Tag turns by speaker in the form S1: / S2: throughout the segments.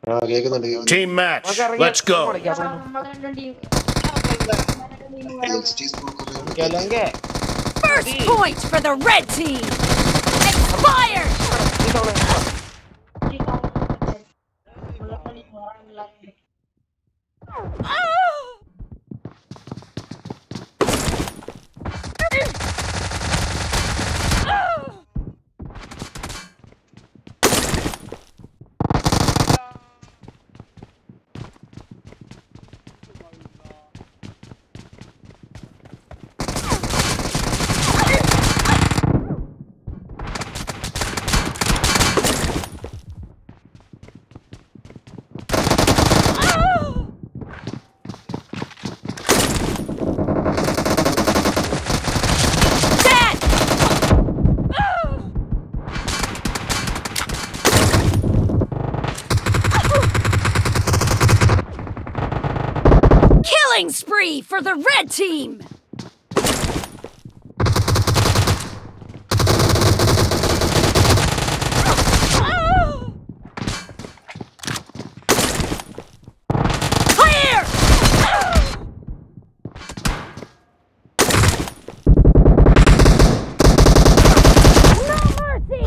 S1: Team match. Let's go.
S2: First point for the red team. Expired. Killing spree for the red team! Clear! No mercy!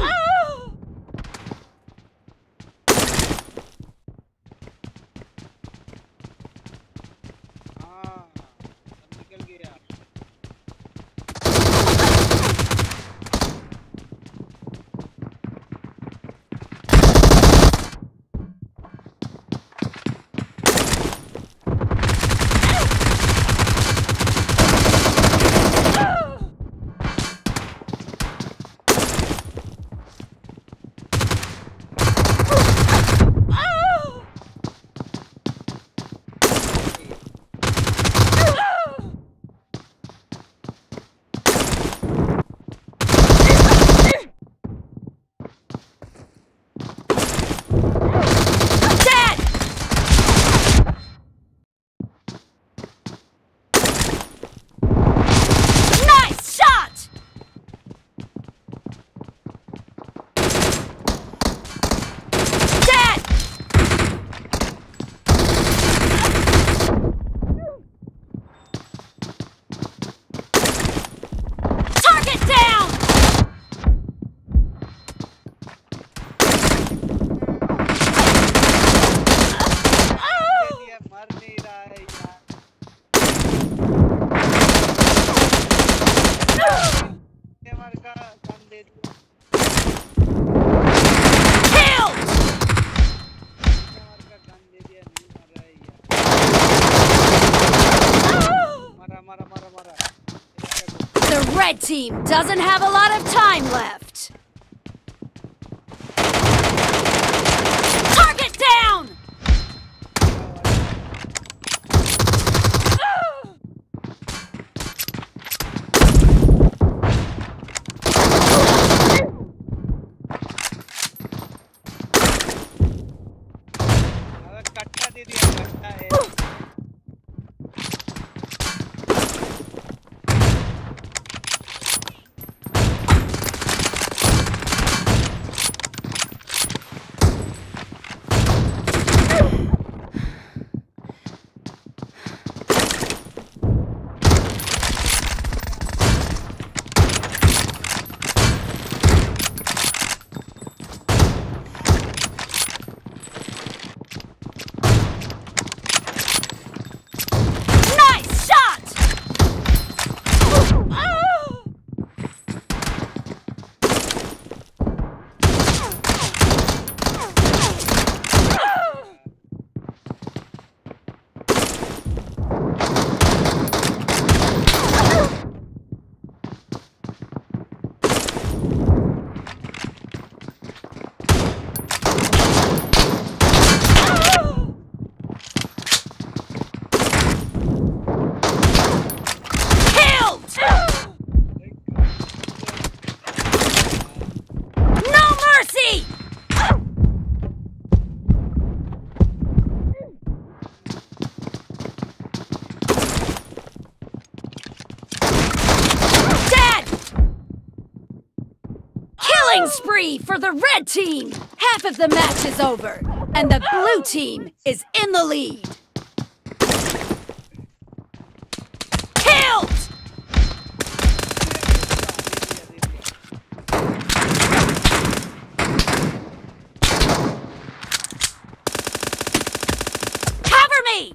S2: The red team doesn't have a lot of time left. Target down! Killing spree for the red team! Half of the match is over. And the blue team is in the lead. Killed! Cover me!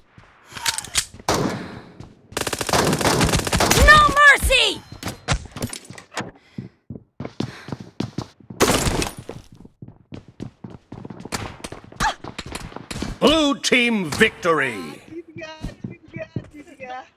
S2: No mercy!
S1: Blue team victory!
S3: जीत गया